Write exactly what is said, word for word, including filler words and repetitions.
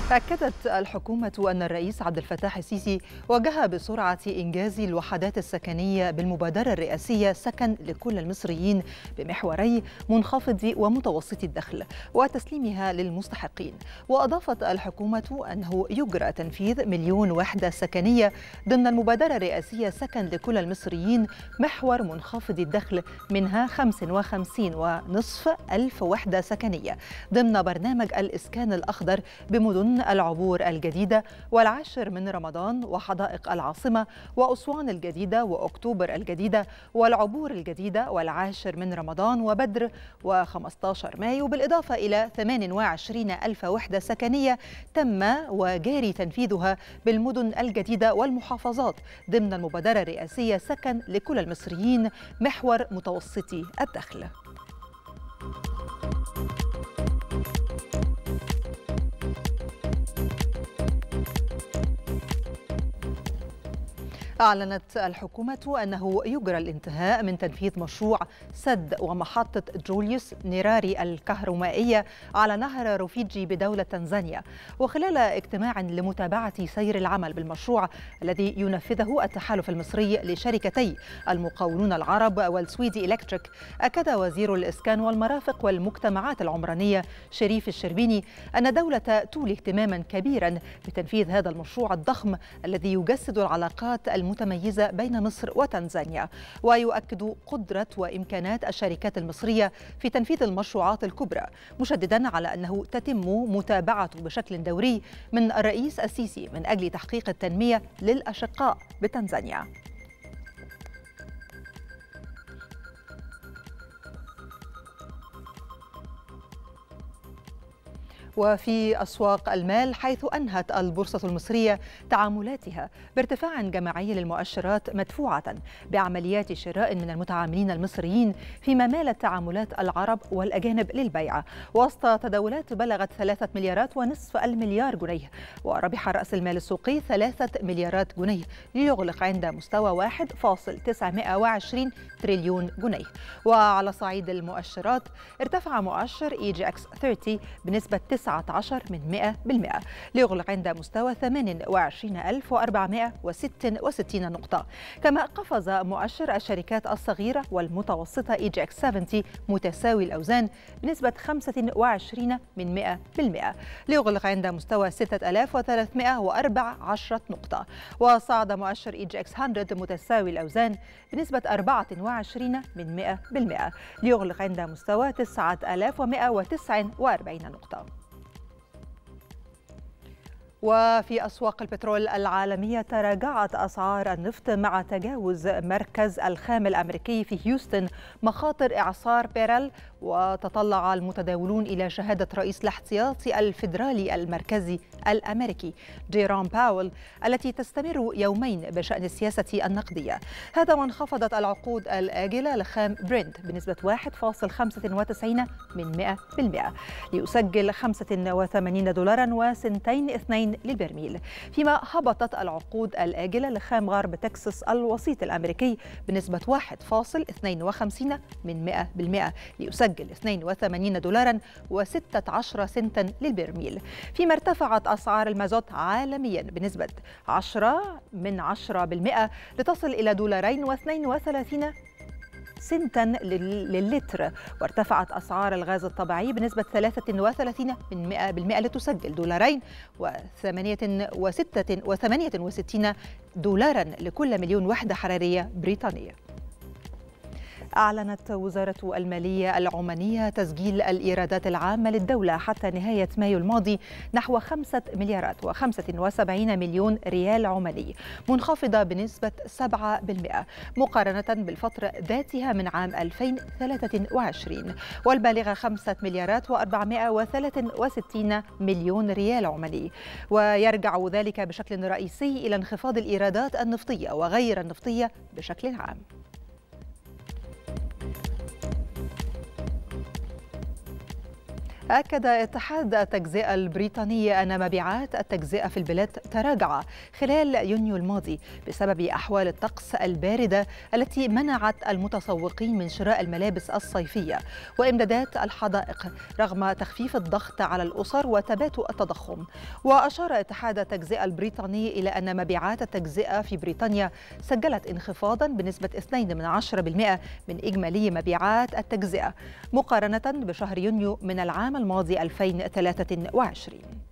أكدت الحكومة أن الرئيس عبد الفتاح السيسي وجه بسرعة إنجاز الوحدات السكنية بالمبادرة الرئاسية سكن لكل المصريين بمحوري منخفض ومتوسط الدخل وتسليمها للمستحقين. وأضافت الحكومة أنه يجرى تنفيذ مليون وحدة سكنية ضمن المبادرة الرئاسية سكن لكل المصريين محور منخفض الدخل، منها خمسة وخمسين ونصف ألف وحدة سكنية ضمن برنامج الإسكان الأخضر بمدن العبور الجديدة والعاشر من رمضان وحدائق العاصمة وأسوان الجديدة وأكتوبر الجديدة والعبور الجديدة والعاشر من رمضان وبدر وخمسة عشر مايو، بالإضافة إلى ثمانية وعشرين ألف وحدة سكنية تم وجاري تنفيذها بالمدن الجديدة والمحافظات ضمن المبادرة الرئاسية سكن لكل المصريين محور متوسطي الدخل. أعلنت الحكومة أنه يجرى الانتهاء من تنفيذ مشروع سد ومحطة جوليوس نيراري الكهرومائية على نهر روفيجي بدولة تنزانيا، وخلال اجتماع لمتابعة سير العمل بالمشروع الذي ينفذه التحالف المصري لشركتي المقاولون العرب والسويدي إلكتريك، أكد وزير الإسكان والمرافق والمجتمعات العمرانية شريف الشربيني أن دولة تولي اهتماما كبيرا بتنفيذ هذا المشروع الضخم الذي يجسد العلاقات المتميزة بين مصر وتنزانيا، ويؤكد قدرة وإمكانات الشركات المصرية في تنفيذ المشروعات الكبرى، مشددا على أنه تتم متابعته بشكل دوري من الرئيس السيسي من أجل تحقيق التنمية للأشقاء بتنزانيا. وفي أسواق المال، حيث أنهت البورصة المصرية تعاملاتها بارتفاع جماعي للمؤشرات مدفوعة بعمليات شراء من المتعاملين المصريين، فيما مالت تعاملات العرب والأجانب للبيع وسط تداولات بلغت ثلاثة مليارات ونصف المليار جنيه، وربح رأس المال السوقي ثلاثة مليارات جنيه ليغلق عند مستوى واحد فاصل تسعمائة وعشرين تريليون جنيه. وعلى صعيد المؤشرات، ارتفع مؤشر إي جي إكس ثلاثين بنسبة تسعة عشر من مئة بالمئة ليغلق عند مستوى ثمانية وعشرين ألف وأربعمائة وستة وستين نقطة. كما قفز مؤشر الشركات الصغيرة والمتوسطة إي جي إكس سبعين متساوي الأوزان بنسبة خمسة وعشرين من مئة بالمئة ليغلق عند مستوى ستة آلاف وثلاثمائة وأربعة عشر نقطة. وصعد مؤشر إي جي إكس مئة متساوي الأوزان بنسبة أربعة وعشرين من مئة بالمئة ليغلق عند مستوى تسعة آلاف ومئة وتسعة وأربعين نقطة. وفي أسواق البترول العالمية، تراجعت أسعار النفط مع تجاوز مركز الخام الأمريكي في هيوستن مخاطر إعصار بيرل، وتطلع المتداولون إلى شهادة رئيس الاحتياطي الفيدرالي المركزي الأمريكي جيروم باول التي تستمر يومين بشأن السياسة النقدية. هذا وانخفضت العقود الآجلة لخام برنت بنسبة واحد فاصل خمسة وتسعين من مئة بالمئة ليسجل خمسة وثمانين دولارا وسنتين اثنين للبرميل، فيما هبطت العقود الآجلة لخام غرب تكساس الوسيط الأمريكي بنسبة واحد فاصل اثنين وخمسين من مئة بالمئة ليسجل اثنين وثمانين دولارا وستة عشر سنتا للبرميل، فيما ارتفعت أسعار المازوت عالميا بنسبة عشرة من عشرة بالمئة لتصل إلى دولارين واثنين وثلاثين سنتا للتر، وارتفعت أسعار الغاز الطبيعي بنسبة ثلاثة وثلاثين من مئة بالمئة لتسجل دولارين وثمانية وستة وثمانية وستين دولارا لكل مليون وحدة حرارية بريطانية. أعلنت وزارة المالية العمانية تسجيل الإيرادات العامة للدولة حتى نهاية مايو الماضي نحو خمسة مليارات وخمسة وسبعين مليون ريال عماني، منخفضة بنسبة سبعة بالمئة مقارنة بالفترة ذاتها من عام ألفين وثلاثة وعشرين، والبالغة خمسة مليارات وأربعمائة وثلاثة وستين مليون ريال عماني. ويرجع ذلك بشكل رئيسي إلى انخفاض الإيرادات النفطية وغير النفطية بشكل عام. أكد اتحاد التجزئة البريطاني أن مبيعات التجزئة في البلاد تراجع خلال يونيو الماضي بسبب أحوال الطقس الباردة التي منعت المتسوقين من شراء الملابس الصيفية وإمدادات الحدائق رغم تخفيف الضغط على الأسر وتباتؤ التضخم. وأشار اتحاد التجزئة البريطاني إلى أن مبيعات التجزئة في بريطانيا سجلت انخفاضا بنسبة اثنين فاصلة عشرة بالمئة من إجمالي مبيعات التجزئة مقارنة بشهر يونيو من العام الماضي ألفين وثلاثة وعشرين.